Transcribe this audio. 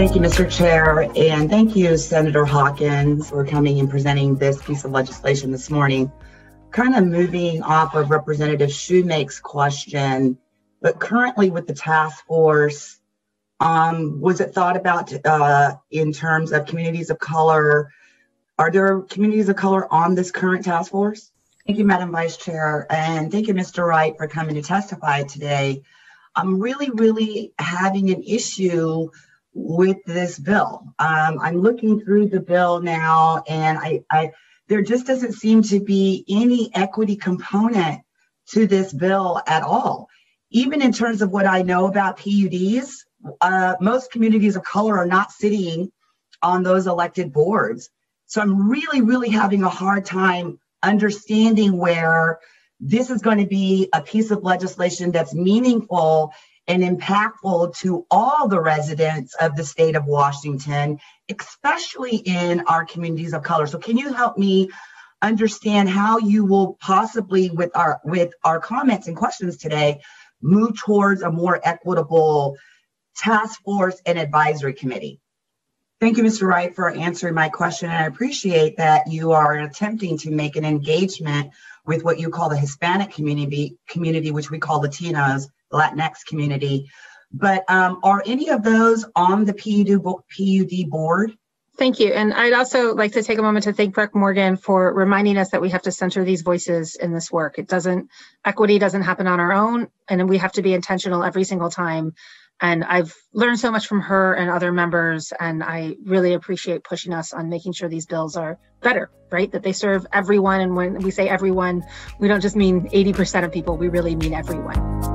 Thank you, Mr. Chair, and thank you, Senator Hawkins, for coming and presenting this piece of legislation this morning. Kind of moving off of Representative Shoemake's question, but currently with the task force, was it thought about in terms of communities of color? Are there communities of color on this current task force? Thank you, Madam Vice Chair, and thank you, Mr. Wright, for coming to testify today. I'm really having an issue with this bill. I'm looking through the bill now, and there just doesn't seem to be any equity component to this bill at all. Even in terms of what I know about PUDs, most communities of color are not sitting on those elected boards. So I'm really having a hard time understanding where this is going to be a piece of legislation that's meaningful and impactful to all the residents of the state of Washington, especially in our communities of color. So can you help me understand how you will possibly, with our comments and questions today, move towards a more equitable task force and advisory committee? Thank you, Mr. Wright, for answering my question. And I appreciate that you are attempting to make an engagement with what you call the Hispanic community, which we call Latinos, Latinx community. But are any of those on the PUD board? Thank you. And I'd also like to take a moment to thank Breck Morgan for reminding us that we have to center these voices in this work. Equity doesn't happen on our own, and we have to be intentional every single time. And I've learned so much from her and other members, and I really appreciate pushing us on making sure these bills are better, right? That they serve everyone. And when we say everyone, we don't just mean 80% of people, we really mean everyone.